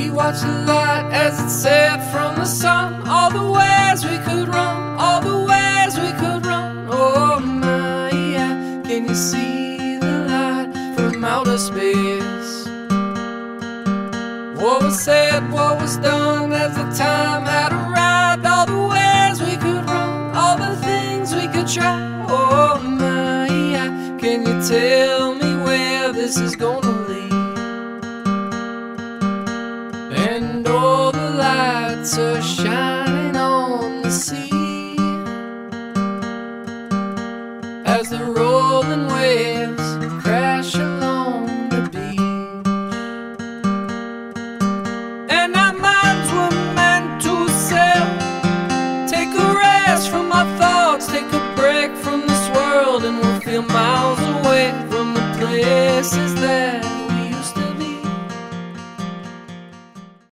We watched the light as it set from the sun. All the ways we could run, all the ways we could run. Oh my, yeah, can you see the light from outer space? What was said, what was done as the time had arrived. All the ways we could run, all the things we could try. Oh my, yeah, can you tell me where this is gonna lead? And all the lights are shining on the sea as the rolling waves crash along the beach. And our minds were meant to sail, take a rest from our thoughts, take a break from this world, and we'll feel miles away from the places that